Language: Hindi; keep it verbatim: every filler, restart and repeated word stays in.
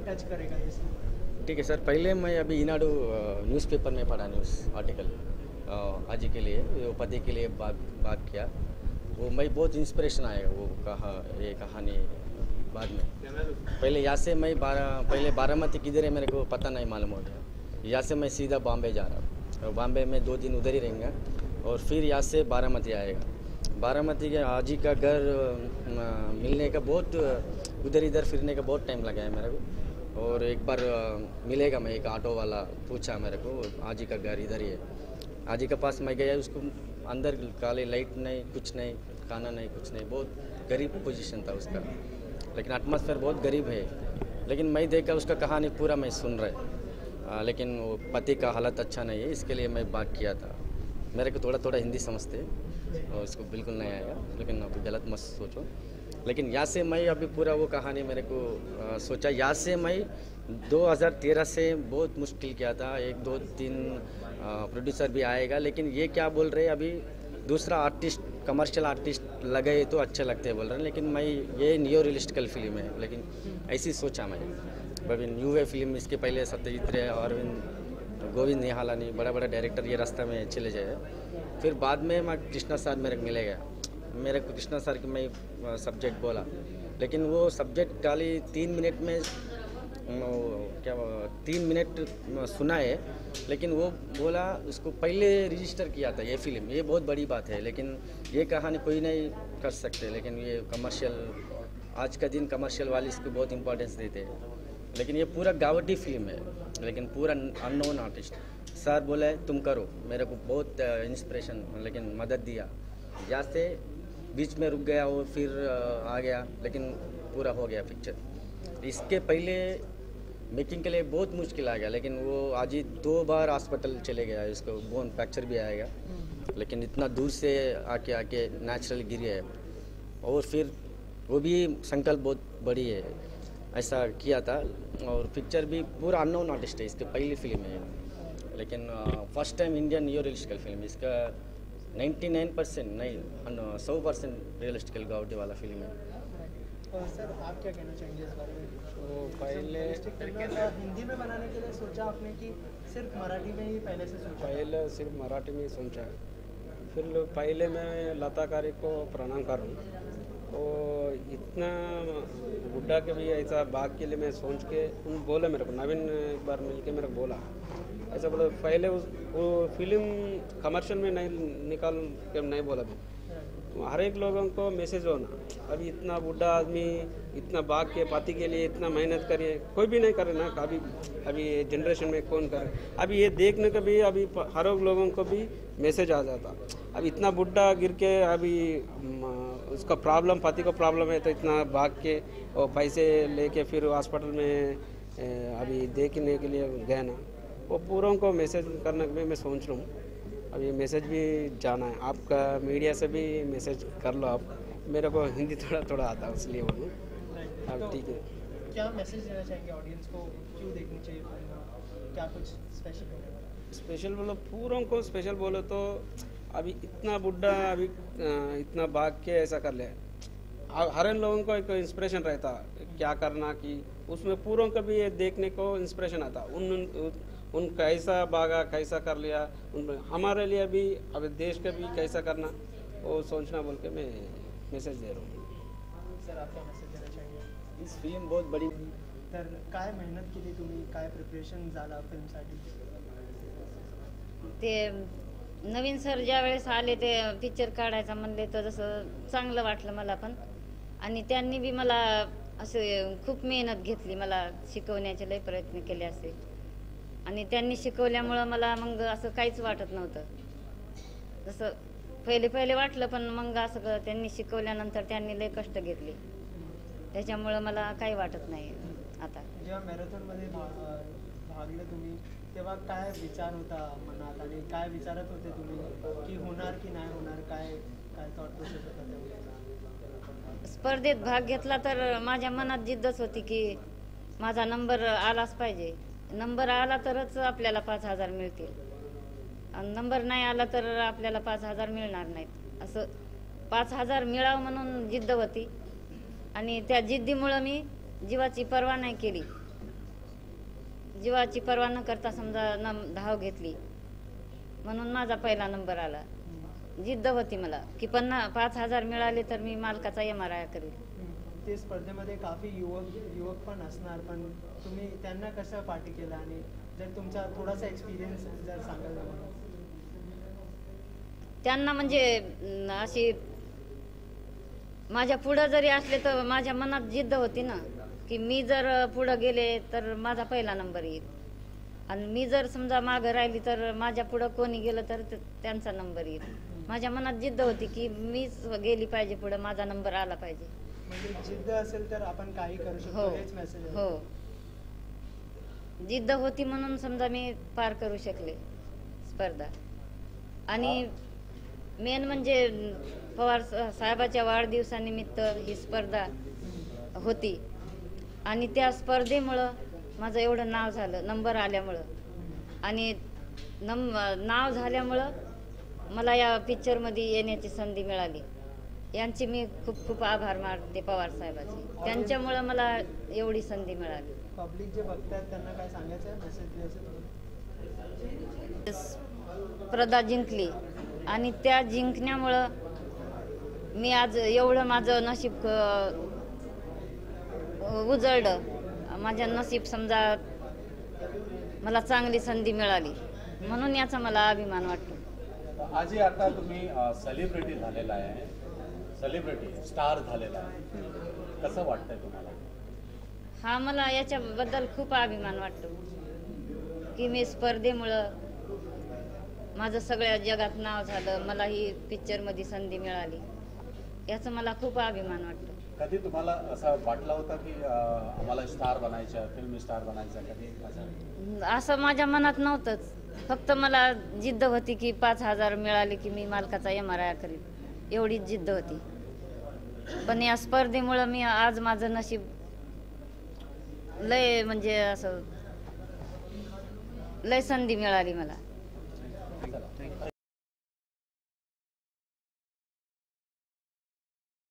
टच करेगा इसमें? ठीक है सर, पहले मैं अभी ईनाडू न्यूज़पेपर में पढ़ा न्यूज़ आर्टिकल अजी के लिए, वो पति के लिए बात बात किया, वो मैं बहुत इंस्पिरेशन आएगा वो कहा ये कहानी बाद में। पहले यहाँ से मैं बारह पहले बारामती किधर है मेरे को पता नहीं मालूम हो गया। यहाँ से मैं सीधा बॉम्बे जा रहा हूँ और बॉम्बे में दो दिन उधर ही रहेंगे और फिर यहाँ से बारामती आएगा। बारामती के आजी का घर मिलने का बहुत उधर इधर फिरने का बहुत टाइम लगा है मेरे को। और एक बार मिलेगा, मैं एक ऑटो वाला पूछा मेरे को आजी का घर इधर ही है। आजी के पास मैं गया, उसको अंदर काले लाइट नहीं, कुछ नहीं, खाना नहीं, कुछ नहीं, बहुत गरीब पोजीशन था उसका, लेकिन एटमॉस्फेयर बहुत गरीब है। लेकिन मैं देखा उसका कहानी पूरा मैं सुन रहा, लेकिन वो पति का हालत अच्छा नहीं है, इसके लिए मैं बात किया था। मेरे को थोड़ा थोड़ा हिंदी समझते और इसको बिल्कुल नहीं आएगा, लेकिन अभी गलत मत सोचो। लेकिन यहाँ से मैं अभी पूरा वो कहानी मेरे को आ, सोचा। यहाँ से मैं दो हज़ार तेरह से बहुत मुश्किल किया था, एक दो तीन प्रोड्यूसर भी आएगा, लेकिन ये क्या बोल रहे हैं अभी दूसरा आर्टिस्ट कमर्शियल आर्टिस्ट लगे तो अच्छे लगते हैं बोल रहे हैं, लेकिन मैं ये न्यू रियलिस्टिकल फिल्म है, लेकिन ऐसी सोचा मैं अभी न्यू है फिल्म। इसके पहले सत्यजीत रे, अरविंद, गोविंद निहालानी, बड़ा बड़ा डायरेक्टर ये रास्ता में चले जाए। फिर बाद में मैं कृष्णा सर मेरे को मिलेगा, मेरे को कृष्णा सर की मैं सब्जेक्ट बोला, लेकिन वो सब्जेक्ट खाली तीन मिनट में क्या तीन मिनट सुना है, लेकिन वो बोला उसको पहले रजिस्टर किया था ये फिल्म। ये बहुत बड़ी बात है, लेकिन ये कहानी कोई नहीं कर सकते, लेकिन ये कमर्शियल आज का दिन कमर्शियल वाले इसको बहुत इंपॉर्टेंस देते हैं। लेकिन ये पूरा गावटी फिल्म है, लेकिन पूरा अननोन आर्टिस्ट। सर बोला है तुम करो, मेरे को बहुत इंस्पिरेशन लेकिन मदद दिया। यहाँ से बीच में रुक गया वो, फिर आ गया, लेकिन पूरा हो गया पिक्चर। इसके पहले मेकिंग के लिए बहुत मुश्किल आ गया, लेकिन वो आज ही दो बार हॉस्पिटल चले गया, इसको बोन फ्रैक्चर भी आएगा, लेकिन इतना दूर से आके आके नेचुरल गिरी है। और फिर वो भी संकल्प बहुत बड़ी है, ऐसा किया था। और पिक्चर भी पूरा अननोन आर्टिस्ट है, इसके पहली फिल्म है, लेकिन first time Indian new realistical film. इसका निन्यानवे परसेंट नहीं सौ परसेंट रियलिस्टिकल गावटी वाला फिल्म है। और सर आप क्या कहना चाहेंगे इस बारे में? तो पहले हिंदी में बनाने के लिए सोचा आपने कि सिर्फ मराठी में ही पहले से सोचा? पहले सिर्फ मराठी में ही सोचा, फिर पहले मैं लताकारी को प्रणाम करूँ तो इतना बुढ़ा के भी ऐसा बाग के लिए मैं सोच के उन बोला मेरे को, नवीन एक बार मिल के मेरे को बोला ऐसा बोला। पहले उस वो फिल्म कमर्शियल में नहीं निकाल के नहीं बोला मैं, हर एक लोगों को मैसेज होना, अभी इतना बूढ़ा आदमी इतना बाग के पाती के लिए इतना मेहनत करिए, कोई भी नहीं करे ना अभी अभी जनरेशन में कौन करे। अभी ये देखने का भी अभी हर एक लोगों को भी मैसेज आ जाता। अब इतना बूढ़ा गिर के अभी उसका प्रॉब्लम, पति को प्रॉब्लम है, तो इतना भाग के और पैसे लेके फिर हॉस्पिटल में अभी देखने के लिए गए ना, वो पूरों को मैसेज करने के लिए मैं सोच रहा हूँ। अब ये मैसेज भी जाना है, आपका मीडिया से भी मैसेज कर लो आप। मेरे को हिंदी थोड़ा थोड़ा आता है इसलिए बोलूँ। अब ठीक है, क्या मैसेज देना चाहेंगे ऑडियंस को, क्यों देखनी चाहिए फिल्म, क्या कुछ स्पेशल होगा? स्पेशल बोलो पूरों को स्पेशल बोलो तो अभी इतना बुढ़ा अभी इतना भाग के ऐसा कर ले, हर इन लोगों को एक इंस्पिरेशन रहता क्या करना, कि उसमें पूरों का भी ये देखने को इंस्पिरेशन आता। उन, उन उन कैसा भागा, कैसा कर लिया, उन हमारे लिए भी अब देश का भी कैसा करना वो सोचना बोल के मैं मैसेज दे रहा हूँ। सर आप क्या मैसेज देना चाहेंगे? इस फिल्म बहुत बड़ी तर काय मेहनत केली तुम्ही, काय प्रिपरेशन झाला फिल्मसाठी? ते नवीन सर ज्या वेळेस आले ते पिक्चर काढायचा म्हणले तर जसं चांगलं वाटलं मला पण, आणि त्यांनी बी मला असे खूप मेहनत घेतली, मला शिकवण्याचे लय प्रयत्न केले असे, आणि त्यांनी शिकवल्यामुळं मला मग असं काहीच वाटत नव्हतं। जसं पहिले पहिले वाटलं, पण मग असं त्यांनी शिकवल्यानंतर त्यांनी लय कष्ट घेतले, त्याच्यामुळं मला काही वाटत नाही आता। जेव्हा मॅरेथॉनमध्ये भागले तुम्ही तेव्हा काय विचार होता मनात, आणि काय विचारत होते तुम्ही की होणार की नाही होणार, काय काय थॉट प्रोसेस होता तेव्हा? स्पर्धेत भाग घेतला तर माझ्या मनात जिद्दच होती की माझा नंबर आलाच पाहिजे, नंबर आला तरच आपल्याला पाच हजार मिळतील, आणि नंबर नाही आला तर आपल्याला पाच हजार मिळणार नाहीत। असं पाच हजार मिळावं म्हणून जिद्द होती, आणि त्या जिद्दीमुळं मी जीवाची पर्वा नाही केली, जीवाची पर्वा न करता समजा नम धाव घेतली म्हणून माझा पहिला नंबर आला. जिद्द होती मला की पन्ना पाच हजार मिळाले तर मी मालकाचा एम आर आय करेल. ते स्पर्धेमध्ये काफी युवक युवक पण असणार, पण तुम्ही त्यांना कसं पाठी केलं आणि जर तुमचा थोडासा एक्सपिरियन्स जर सांगाल तर? त्यांना म्हणजे अं, अशी माझ्या पुढं जरी असले तर माझ्या मनात जिद्द होती ना की मी जर पुढं गेले तर माझा पहिला नंबर येईल, आणि मी जर समजा मागं राहिली तर माझ्या पुढं कोणी गेलं तर ते- त्यांचा नंबर येईल. माझ्या मनात जिद्द होती की मीच गेली पाहिजे पुढं, माझा नंबर आला पाहिजे. म्हणजे जिद्द असेल तर आपण काही करू हो शकतो, हेच मेसेज आहे. हो, जिद्द होती म्हणून समजा मी पार करू शकले स्पर्धा. आणि मेन म्हणजे पवार सा- साहेबाच्या वाढदिवसानिमित्त ही स्पर्धा होती आणि त्या स्पर्धेमुळं माझं एवढं नाव झालं, नंबर आल्यामुळं. आणि नम नाव झाल्यामुळं मला या पिक्चरमध्ये येण्याची संधी मिळाली. यांची मी खूप खूप आभार मानते पवार साहेबाचे, त्यांच्यामुळं मला एवढी संधी मिळाली. पब्लिक जे बघतात त्यांना काय सांगायचं आहे, मेसेज द्यायचं तुम्हाला? स्पर्धा जिंकली आणि त्या जिंकण्यामुळं मी आज एवढं माझं नशीब अं, उजळलं. माझं नशीब समजा मला चांगली संधी मिळाली म्हणून याचा मला अभिमान वाटतो. आजही आता तुम्ही सेलिब्रिटी झालेला आहे, सेलिब्रिटी स्टार झालेला आहे, कसं वाटतंय तुम्हाला? हा, मला याच्याबद्दल खूप अभिमान वाटतो की मी स्पर्धेमुळं माझं सगळ्या जगात नाव झालं, मला ही पिक्चरमध्ये संधी मिळाली, याचा मला खूप अभिमान वाटतो. कधी तुम्हाला असं वाटलं होतं की अं, आम्हाला स्टार बनायचं, फिल्म स्टार बनायचं, कधी असं? असं माझ्या मनात नव्हतंच, फक्त मला जिद्द होती की पाच हजार मिळाले की मी मालकाचा एम आर आय करीन, एवढीच जिद्द होती. पण या स्पर्धेमुळं मी आज माझं नशीब लय म्हणजे असं लय संधी मिळाली मला.